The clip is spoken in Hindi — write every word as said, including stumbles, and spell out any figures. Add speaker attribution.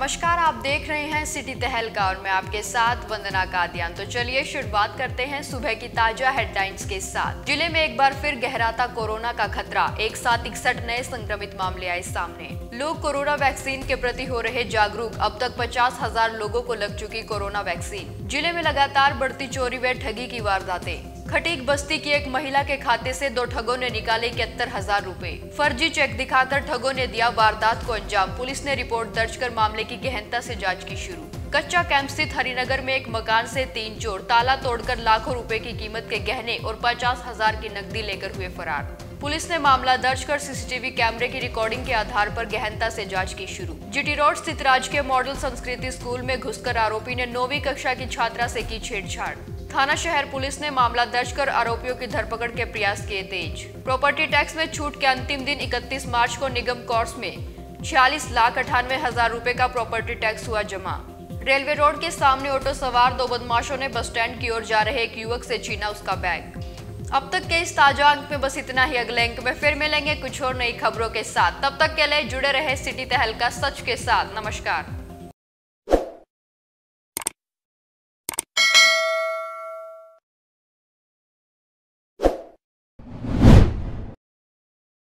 Speaker 1: नमस्कार, आप देख रहे हैं सिटी तहलका और मैं आपके साथ वंदना कादियान। तो चलिए शुरुआत करते हैं सुबह की ताजा हेडलाइंस के साथ। जिले में एक बार फिर गहराता कोरोना का खतरा, एक साथ इकसठ नए संक्रमित मामले आए सामने। लोग कोरोना वैक्सीन के प्रति हो रहे जागरूक, अब तक पचास हजार लोगों को लग चुकी कोरोना वैक्सीन। जिले में लगातार बढ़ती चोरी व ठगी की वारदातें। खटीक बस्ती की एक महिला के खाते से दो ठगों ने निकाले इकहत्तर हजार रूपए। फर्जी चेक दिखाकर ठगों ने दिया वारदात को अंजाम। पुलिस ने रिपोर्ट दर्ज कर मामले की गहनता से जांच की शुरू। कच्चा कैंप स्थित हरिनगर में एक मकान से तीन चोर ताला तोड़कर लाखों रुपए की कीमत के गहने और पचास हजार की नकदी लेकर हुए फरार। पुलिस ने मामला दर्ज कर सीसीटीवी कैमरे की रिकॉर्डिंग के आधार पर गहनता से जांच की शुरू। जीटी रोड स्थित राजकीय मॉडल संस्कृति स्कूल में घुसकर आरोपी ने नौवीं कक्षा की छात्रा से की छेड़छाड़। थाना शहर पुलिस ने मामला दर्ज कर आरोपियों की धरपकड़ के प्रयास किए तेज। प्रॉपर्टी टैक्स में छूट के अंतिम दिन इकतीस मार्च को निगम कोर्स में छियालीस लाख अठानवे हजार रूपए का प्रॉपर्टी टैक्स हुआ जमा। रेलवे रोड के सामने ऑटो सवार दो बदमाशों ने बस स्टैंड की ओर जा रहे एक युवक से छीना उसका बैग। अब तक के इस ताजा अंक में बस इतना ही। अगले अंक में फिर मिलेंगे कुछ और नई खबरों के साथ। तब तक के लिए जुड़े रहे सिटी तहलका सच के साथ। नमस्कार।